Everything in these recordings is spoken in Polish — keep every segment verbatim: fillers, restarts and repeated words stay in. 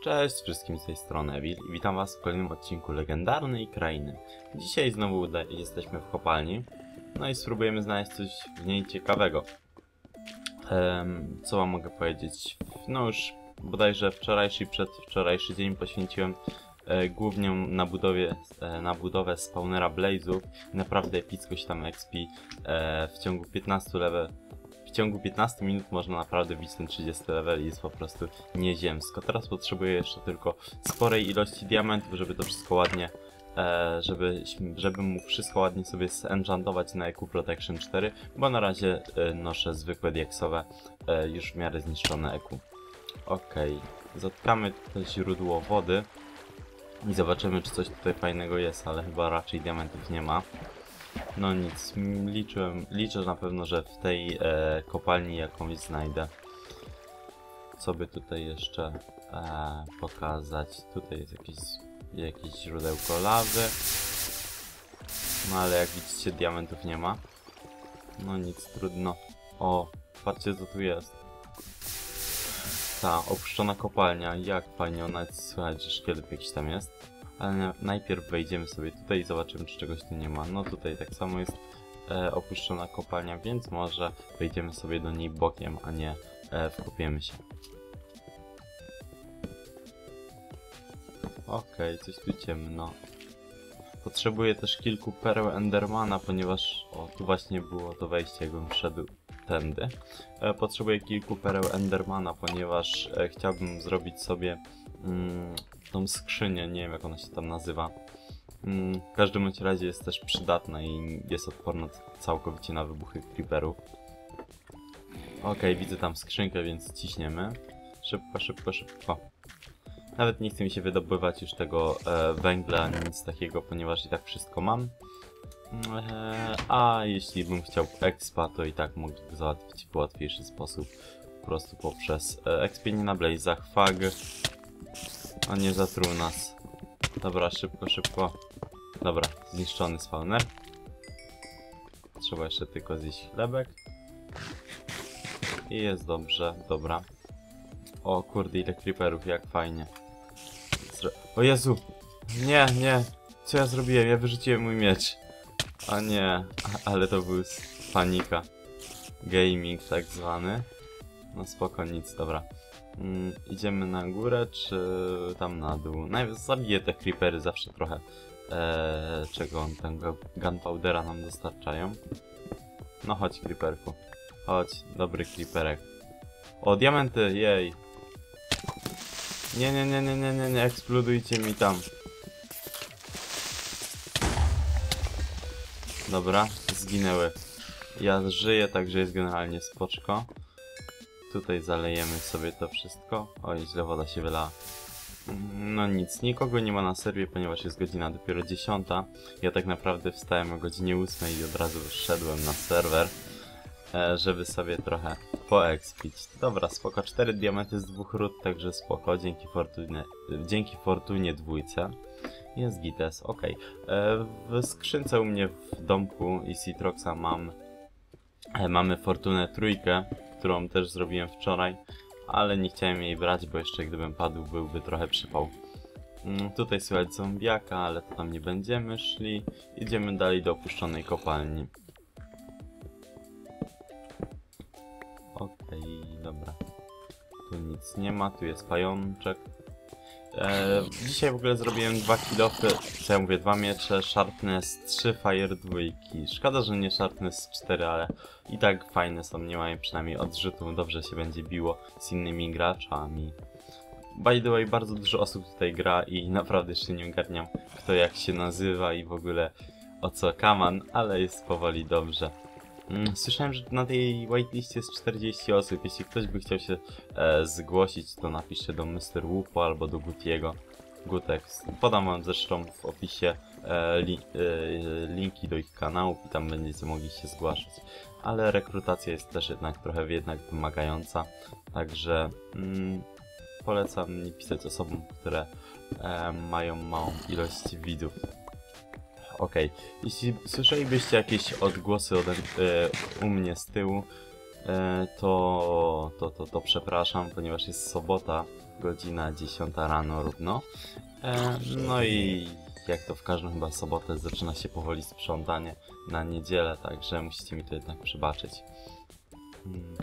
Cześć wszystkim z tej strony Evil i witam was w kolejnym odcinku Legendarnej Krainy. Dzisiaj znowu jesteśmy w kopalni, no i spróbujemy znaleźć coś w niej ciekawego. Ehm, co wam mogę powiedzieć? No już bodajże wczorajszy i przedwczorajszy dzień poświęciłem e, głównie na, budowie, e, na budowę spawnera Blaze'ów. Naprawdę epicko się tam expi e, w ciągu piętnastu level. W ciągu piętnastu minut można naprawdę bić ten trzydziesty level i jest po prostu nieziemsko. Teraz potrzebuję jeszcze tylko sporej ilości diamentów, żeby to wszystko ładnie, e, żeby, żebym mógł wszystko ładnie sobie zenchantować na E Q Protection cztery, bo na razie e, noszę zwykłe diaksowe, e, już w miarę zniszczone E Q. Okej, zatkamy to źródło wody i zobaczymy, czy coś tutaj fajnego jest, ale chyba raczej diamentów nie ma. No nic, liczyłem, liczę na pewno, że w tej e, kopalni jakąś znajdę. Co by tutaj jeszcze e, pokazać? Tutaj jest jakieś, jakieś źródełko lawy. No ale jak widzicie, diamentów nie ma. No nic, trudno. O, patrzcie co tu jest. Ta opuszczona kopalnia, jak fajnie, ona jest, słychać, że szkielet jakiś tam jest. Ale najpierw wejdziemy sobie tutaj i zobaczymy, czy czegoś tu nie ma. No tutaj tak samo jest e, opuszczona kopalnia, więc może wejdziemy sobie do niej bokiem, a nie e, wkopiemy się. Okej, okay, coś tu ciemno. Potrzebuję też kilku pereł Endermana, ponieważ... O, tu właśnie było to wejście, jakbym szedł tędy. E, potrzebuję kilku pereł Endermana, ponieważ e, chciałbym zrobić sobie... Mm, tą skrzynię, nie wiem jak ona się tam nazywa. Mm, w każdym bądź razie jest też przydatna i jest odporna całkowicie na wybuchy creeperów. Ok, widzę tam skrzynkę, więc ciśniemy. Szybko, szybko, szybko. Nawet nie chce mi się wydobywać już tego e, węgla, nic takiego, ponieważ i tak wszystko mam. E, a jeśli bym chciał expa, to i tak mogę go załatwić w łatwiejszy sposób. Po prostu poprzez e, expienie na Blaze'ach, fag. On nie zatruł nas. Dobra, szybko, szybko. Dobra, zniszczony spawner. Trzeba jeszcze tylko zjeść chlebek. I jest dobrze, dobra. O kurde, ile creeperów, jak fajnie. Zro o Jezu! Nie, nie! Co ja zrobiłem? Ja wyrzuciłem mój miecz. A nie, ale to był panika. Gaming tak zwany. No spoko, nic, dobra. Mm, idziemy na górę, czy tam na dół? Najpierw zabiję te creepery, zawsze trochę e, czego on tam gunpowdera nam dostarczają. No chodź creeperku, chodź, dobry creeperek. O, diamenty, jej. Nie, nie, nie, nie, nie, nie, nie, eksplodujcie mi tam. Dobra, zginęły. Ja żyję, także jest generalnie spoczko. Tutaj zalejemy sobie to wszystko. Oj, źle woda się wylała. No nic, nikogo nie ma na serwie, ponieważ jest godzina dopiero dziesiąta. Ja tak naprawdę wstałem o godzinie ósmej i od razu wszedłem na serwer, żeby sobie trochę poekspić. Dobra, spoko, cztery diamenty z dwóch ród, także spoko, dzięki fortunie, dzięki fortunie dwójce. Jest gites, ok. W skrzynce u mnie w domku i Citroxa mam, mamy fortunę trójkę, którą też zrobiłem wczoraj, ale nie chciałem jej brać, bo jeszcze gdybym padł, byłby trochę przypał. Mm, tutaj słychać zombiaka, ale to tam nie będziemy szli. Idziemy dalej do opuszczonej kopalni. Okej, okay, dobra. Tu nic nie ma, tu jest pajączek. E, dzisiaj w ogóle zrobiłem dwa kilofy, co ja mówię, dwa miecze, Sharpness trzy, Fire dwa. Szkoda, że nie Sharpness cztery, ale i tak fajne są, nie mają przynajmniej odrzutu, dobrze się będzie biło z innymi graczami. By the way, bardzo dużo osób tutaj gra i naprawdę jeszcze nie ogarniam, kto jak się nazywa i w ogóle o co kaman, ale jest powoli dobrze. Słyszałem, że na tej whitelistie jest czterdzieści osób. Jeśli ktoś by chciał się e, zgłosić, to napiszcie do mister Wupo albo do Gutiego. Gutek. Podam wam zresztą w opisie e, li, e, linki do ich kanałów i tam będziecie mogli się zgłaszać. Ale rekrutacja jest też jednak trochę jednak wymagająca. Także mm, polecam nie pisać osobom, które e, mają małą ilość widzów. Okej, okay. Jeśli słyszelibyście jakieś odgłosy ode, e, u mnie z tyłu, e, to, to, to, to przepraszam, ponieważ jest sobota godzina dziesiąta rano równo. E, no i jak to w każdą chyba sobotę zaczyna się powoli sprzątanie na niedzielę, także musicie mi to jednak przebaczyć. Hmm.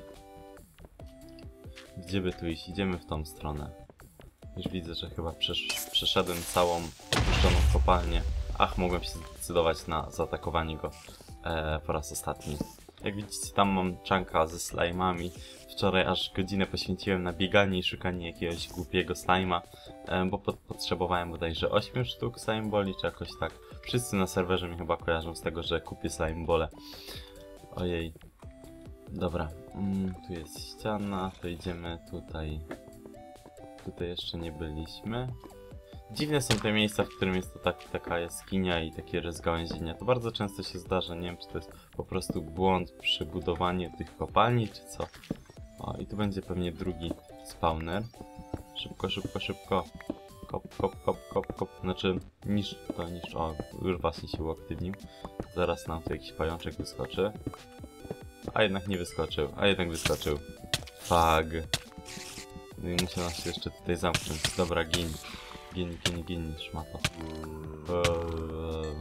Gdzie by tu iść? Idziemy w tą stronę. Już widzę, że chyba przesz przeszedłem całą opuszczoną kopalnię. Ach, mogłem się zdecydować na zaatakowanie go e, po raz ostatni. Jak widzicie, tam mam czanka ze slajmami. Wczoraj aż godzinę poświęciłem na bieganie i szukanie jakiegoś głupiego slajma, e, bo po potrzebowałem bodajże ośmiu sztuk slime boli, czy jakoś tak. Wszyscy na serwerze mnie chyba kojarzą z tego, że kupię slime bole. Ojej. Dobra, mm, tu jest ściana, to idziemy tutaj. Tutaj jeszcze nie byliśmy. Dziwne są te miejsca, w którym jest to tak, taka jaskinia i takie rozgałęzienia. To bardzo często się zdarza, nie wiem, czy to jest po prostu błąd przy budowaniu tych kopalni, czy co. O, i tu będzie pewnie drugi spawner. Szybko, szybko, szybko. Kop, kop, kop, kop, kop. Znaczy, niż to, niż. O, już właśnie się uaktywnił. Zaraz nam tu jakiś pajączek wyskoczy. A jednak nie wyskoczył, a jednak wyskoczył. Fag. No i muszę nas jeszcze tutaj zamknąć. Dobra, gin. Gin, gin, gin, szmato. Eee...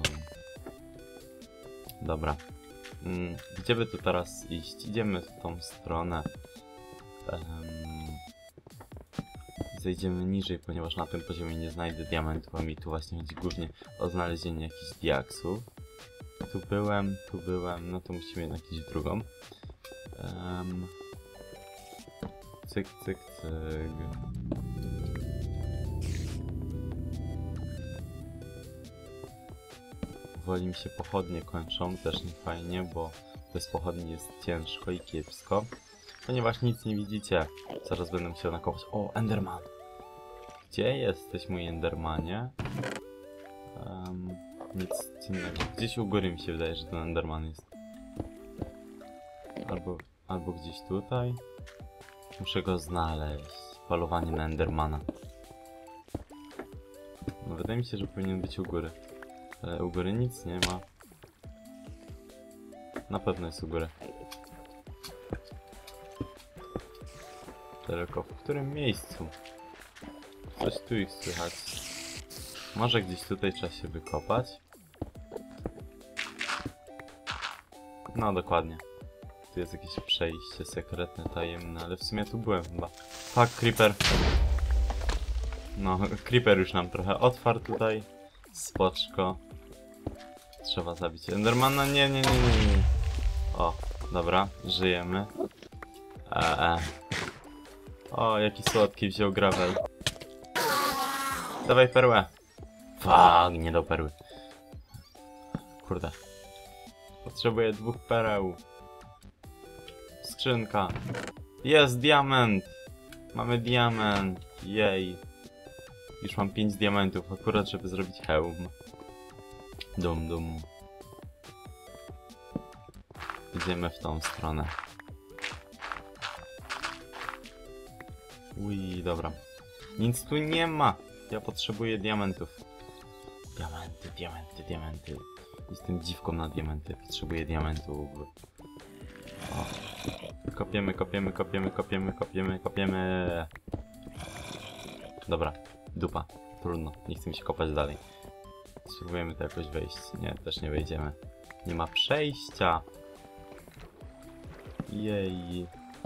Dobra. Mm, gdzie by tu teraz iść? Idziemy w tą stronę. Um... Zejdziemy niżej, ponieważ na tym poziomie nie znajdę diamentów, a mi tu właśnie chodzi głównie o znalezienie jakichś diaksów. Tu byłem, tu byłem, no to musimy jednak iść w drugą. Um... Cyk, cyk, cyk. Powoli mi się pochodnie kończą, też nie fajnie, bo bez pochodni jest ciężko i kiepsko. Ponieważ nic nie widzicie. Zaraz będę musiał nakopać. O, Enderman! Gdzie jesteś, mój Endermanie? Um, nic innego. Gdzieś u góry mi się wydaje, że ten Enderman jest. Albo, albo gdzieś tutaj. Muszę go znaleźć. Polowanie na Endermana. No, wydaje mi się, że powinien być u góry. Ale u góry nic nie ma. Na pewno jest u góry. Tylko w którym miejscu? Coś tu ich słychać. Może gdzieś tutaj trzeba się wykopać? No dokładnie. Tu jest jakieś przejście sekretne, tajemne, ale w sumie tu byłem chyba. Fuck, creeper. No, creeper już nam trochę otwarł tutaj. Spoczko. Trzeba zabić Endermana. Nie, nie, nie, nie, nie. O, dobra, żyjemy. Eee. O, jaki słodki wziął gravel. Dawaj perłę. Fuck, nie do perły. Kurde. Potrzebuję dwóch pereł. Skrzynka. Jest diament. Mamy diament. Jej. Już mam pięć diamentów, akurat żeby zrobić hełm. Dum dum. Idziemy w tą stronę. Ui, dobra. Nic tu nie ma. Ja potrzebuję diamentów. Diamenty, diamenty, diamenty. Jestem dziwką na diamenty. Potrzebuję diamentów. O. Kopiemy, kopiemy, kopiemy, kopiemy, kopiemy, kopiemy. Dobra, dupa. Trudno, nie chcę mi się kopać dalej. Spróbujemy to jakoś wejść. Nie, też nie wejdziemy. Nie ma przejścia. Jej.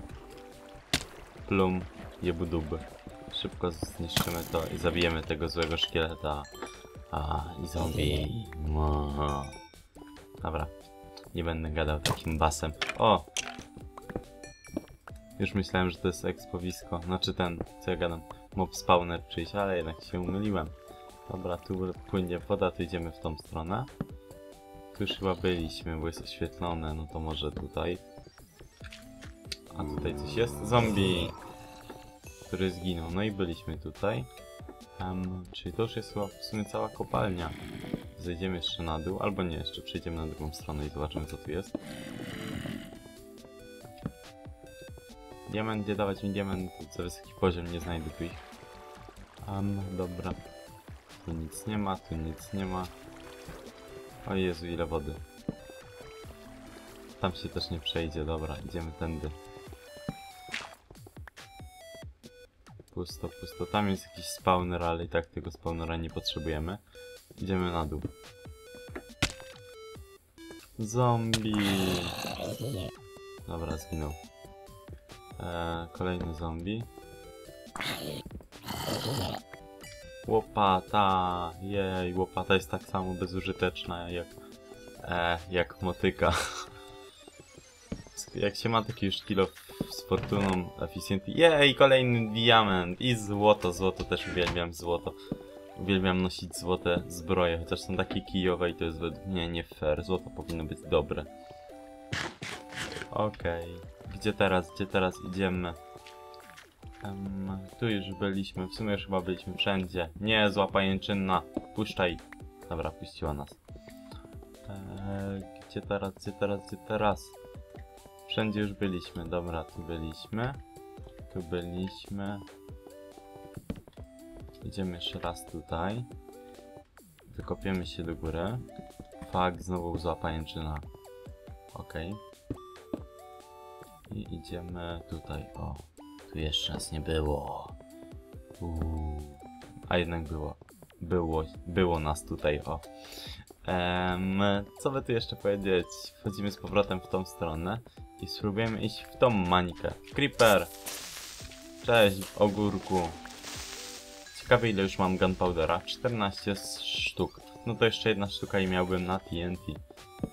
Plum, jebudub. Szybko zniszczymy to i zabijemy tego złego szkieleta. A, i zombie. Mo. Dobra. Nie będę gadał takim basem. O! Już myślałem, że to jest ekspowisko. Znaczy ten, co ja gadam. Mob spawner czyjś, ale jednak się umyliłem. Dobra, tu płynie woda, to idziemy w tą stronę. Tu już chyba byliśmy, bo jest oświetlone, no to może tutaj. A tutaj coś jest? Zombie! Który zginął. No i byliśmy tutaj. Um, czyli to już jest chyba w sumie cała kopalnia. Zejdziemy jeszcze na dół, albo nie, jeszcze przejdziemy na drugą stronę i zobaczymy, co tu jest. Diament, gdzie dawać mi diament? Za wysoki poziom, nie znajdę tu ich. Um, dobra. Tu nic nie ma, tu nic nie ma. O Jezu, ile wody. Tam się też nie przejdzie, dobra, idziemy tędy. pusto, pusto. Tam jest jakiś spawner, ale i tak tego spawnera nie potrzebujemy. Idziemy na dół. Zombie! Dobra, zginął. Eee, kolejny zombie. Łopata! Jej, łopata jest tak samo bezużyteczna jak, e, jak motyka. Jak się ma taki już kilo z fortuną efficienty. Jej, kolejny diament i złoto. Złoto też uwielbiam, złoto. Uwielbiam nosić złote zbroje, chociaż są takie kijowe i to jest według mnie nie fair. Złoto powinno być dobre. Okej. Okay. Gdzie teraz? Gdzie teraz idziemy? Um, tu już byliśmy. W sumie już chyba byliśmy wszędzie. Nie, zła pajęczynna. Puszczaj. Dobra, puściła nas. Eee, gdzie teraz? Gdzie teraz? Gdzie teraz? Wszędzie już byliśmy. Dobra, tu byliśmy. Tu byliśmy. Idziemy jeszcze raz tutaj. Wykopiemy się do góry. Fak, znowu zła pajęczyna. Okej. I idziemy tutaj. O, tu jeszcze nas nie było. Uuu. A jednak było. Było, było nas tutaj, o. Um, co by tu jeszcze powiedzieć? Wchodzimy z powrotem w tą stronę i spróbujemy iść w tą mańkę. Creeper! Cześć, ogórku. Ciekawe, ile już mam gunpowdera. czternaście sztuk. No to jeszcze jedna sztuka i miałbym na T N T.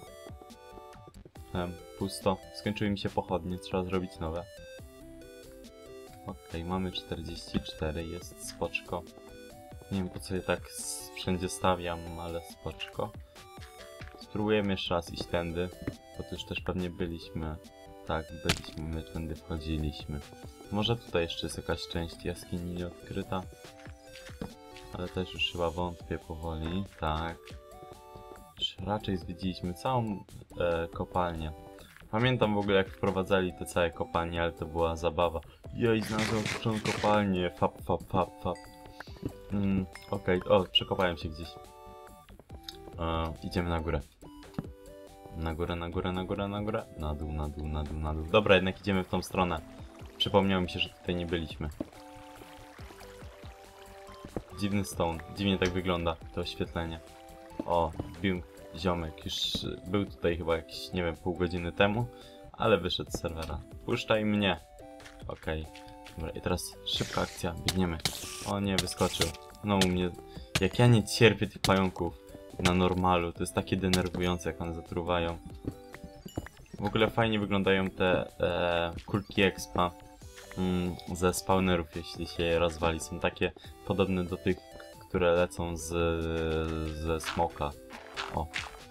Um, pusto. Skończyły mi się pochodnie, trzeba zrobić nowe. Okej, okay, mamy czterdzieści cztery, jest spoczko. Nie wiem, po co je tak wszędzie stawiam, ale spoczko. Spróbujemy jeszcze raz iść tędy, bo tu już też pewnie byliśmy. Tak, byliśmy, my tędy wchodziliśmy. Może tutaj jeszcze jest jakaś część jaskini nieodkryta. Ale też już chyba wątpię powoli. Tak. Już raczej zwiedziliśmy całą e, kopalnię. Pamiętam w ogóle, jak wprowadzali te całe kopalnie, ale to była zabawa. Jej, znalazłem którą kopalnię. Fap, fap, fap, fap. Mm, Okej, okay. O, przekopałem się gdzieś. E, idziemy na górę. Na górę, na górę, na górę, na górę. Na dół, na dół, na dół, na dół. Dobra, jednak idziemy w tą stronę. Przypomniało mi się, że tutaj nie byliśmy. Dziwny stone. Dziwnie tak wygląda to oświetlenie. O, wbił ziomek. Już był tutaj chyba jakieś, nie wiem, pół godziny temu. Ale wyszedł z serwera. Puszczaj mnie. Okej. Okay. Dobra, i teraz szybka akcja. Biegniemy. O nie, wyskoczył. No u mnie... Jak ja nie cierpię tych pająków na normalu. To jest takie denerwujące, jak one zatruwają. W ogóle fajnie wyglądają te e, kulki expa mm, ze spawnerów, jeśli się je rozwali. Są takie podobne do tych, które lecą z, ze smoka. O.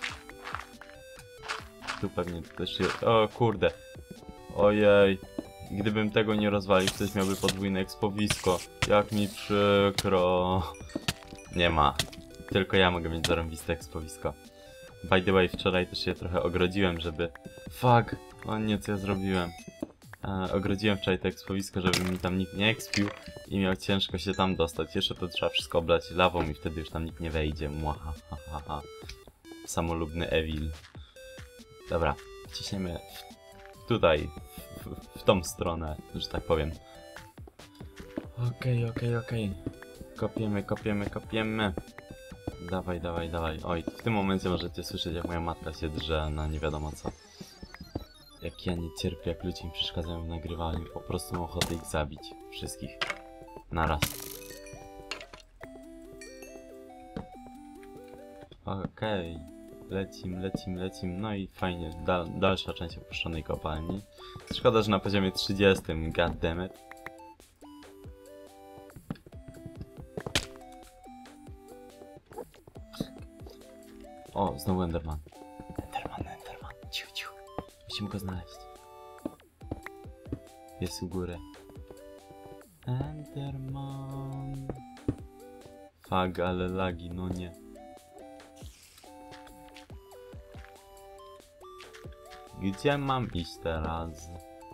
Tu pewnie też jest... O kurde. Ojej. Gdybym tego nie rozwalił, ktoś miałby podwójne ekspowisko. Jak mi przykro. Nie ma. Tylko ja mogę mieć zarąbiste ekspowisko. By the way, wczoraj też je trochę ogrodziłem, żeby... Fuck! O nie, co ja zrobiłem? E, ogrodziłem wczoraj to ekspowisko, żeby mi tam nikt nie ekspił i miał ciężko się tam dostać. Jeszcze to trzeba wszystko oblać lawą i wtedy już tam nikt nie wejdzie. Mwaha, ha, ha, ha. Samolubny Evil. Dobra, ciśniemy w, tutaj, w, w, w tą stronę, że tak powiem. Okej, okay, okej, okay, okej. Okay. Kopiemy, kopiemy, kopiemy. Dawaj, dawaj, dawaj. Oj, w tym momencie możecie słyszeć, jak moja matka się drze na nie wiadomo co. Jak ja nie cierpię, jak ludzie mi przeszkadzają w nagrywaniu. Po prostu mam ochotę ich zabić. Wszystkich. Naraz. Okej. Okay. Lecim, lecim, lecim. No i fajnie. Dal dalsza część opuszczonej kopalni. Szkoda, że na poziomie trzydziestym. Goddammit. O, znowu Enderman. Enderman, Enderman. Ciu, ciu. Musimy go znaleźć. Jest u góry. Enderman. Fag, ale lagi, no nie. Gdzie mam iść teraz?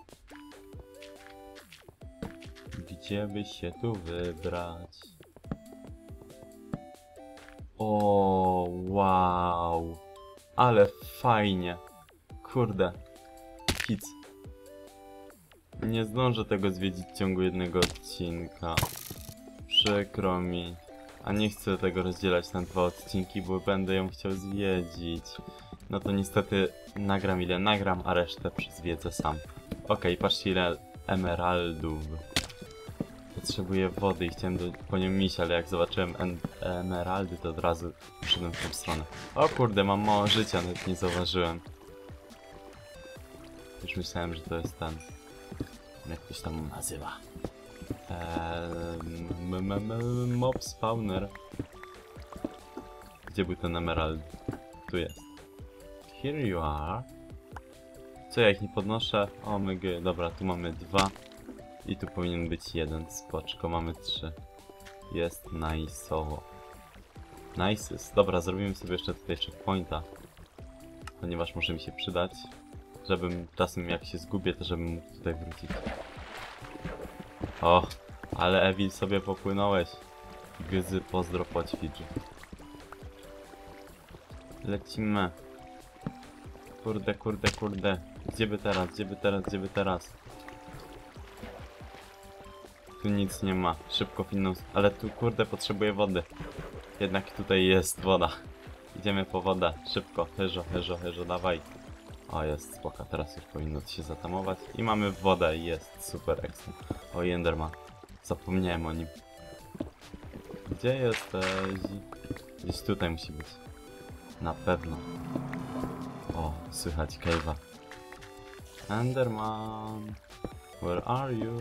Gdzie by się tu wybrać? O, wow. Ale fajnie. Kurde. Kic. Nie zdążę tego zwiedzić w ciągu jednego odcinka. Przykro mi. A nie chcę tego rozdzielać na dwa odcinki, bo będę ją chciał zwiedzić. No to niestety nagram ile nagram, a resztę zwiedzę sam. Okej, okay, patrzcie ile emeraldów. Potrzebuję wody i chciałem do, po nią iść, ale jak zobaczyłem emeraldy, to od razu przyszedłem w tą stronę. O kurde, mam mało życia, nawet nie zauważyłem. Już myślałem, że to jest ten... jak ktoś tam nazywa. Eee, mob spawner. Gdzie był ten emerald? Tu jest. Here you are. Co ja ich nie podnoszę? O mygy, dobra, tu mamy dwa. I tu powinien być jeden, spoczko, mamy trzy. Jest nice'owo. Nices. Dobra, zrobimy sobie jeszcze tutaj checkpointa. Ponieważ może mi się przydać. Żebym czasem jak się zgubię, to żebym mógł tutaj wrócić. O, ale Evil sobie popłynąłeś. Gyzy, pozdro po ćwiczu. Lecimy. Kurde, kurde, kurde. Gdzie by teraz, gdzie by teraz, gdzie by teraz? Tu nic nie ma. Szybko w inną... Ale tu kurde potrzebuję wody. Jednak tutaj jest woda. Idziemy po wodę. Szybko. Heżo, heżo, heżo, dawaj. O, jest spoko. Teraz już powinno się zatamować. I mamy wodę i jest super ekstra. O, Enderman. Zapomniałem o nim. Gdzie jesteś? Gdzieś tutaj musi być. Na pewno. O, słychać cave'a. Enderman. Where are you?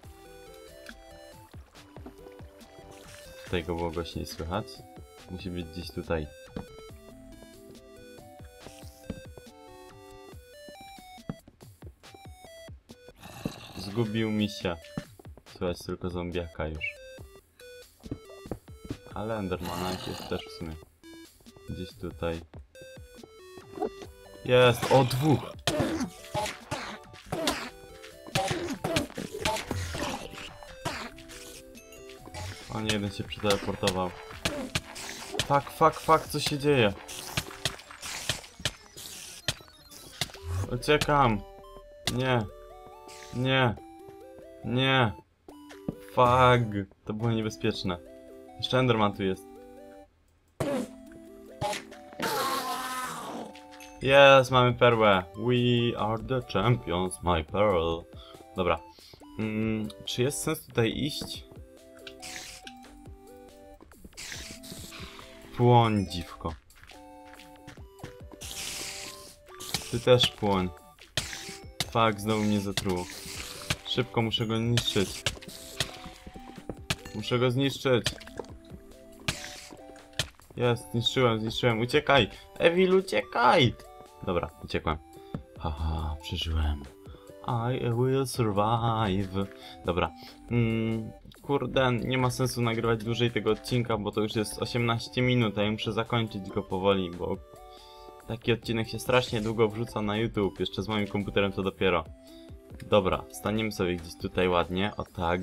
Tutaj go było głośniej słychać. Musi być gdzieś tutaj. Zgubił mi się. Słychać tylko zombiaka już. Ale Endermana jest też w sumie. Gdzieś tutaj. Jest! O, dwóch! O nie, jeden się przeteleportował. Fuck, fuck, fuck, co się dzieje? Uciekam! Nie! Nie! Nie! Fuck! To było niebezpieczne. Jeszcze Enderman tu jest. Yes, mamy perłę. We are the champions, my pearl. Dobra. Mm, czy jest sens tutaj iść? Płoń, dziwko. Ty też płoń. Fuck, znowu mnie zatruło. Szybko, muszę go niszczyć. Muszę go zniszczyć. Jest, zniszczyłem, zniszczyłem. Uciekaj! Evil, uciekaj! Dobra, uciekłem. Haha, przeżyłem. I will survive. Dobra. Mm, kurde, nie ma sensu nagrywać dłużej tego odcinka, bo to już jest osiemnaście minut, a ja muszę zakończyć go powoli, bo taki odcinek się strasznie długo wrzuca na YouTube. Jeszcze z moim komputerem to dopiero. Dobra, staniemy sobie gdzieś tutaj ładnie. O tak.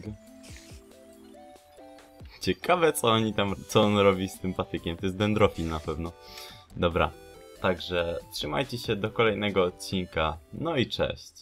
Ciekawe co oni tam, co on robi z tym patykiem. To jest dendrofil na pewno. Dobra. Także trzymajcie się do kolejnego odcinka. No i cześć.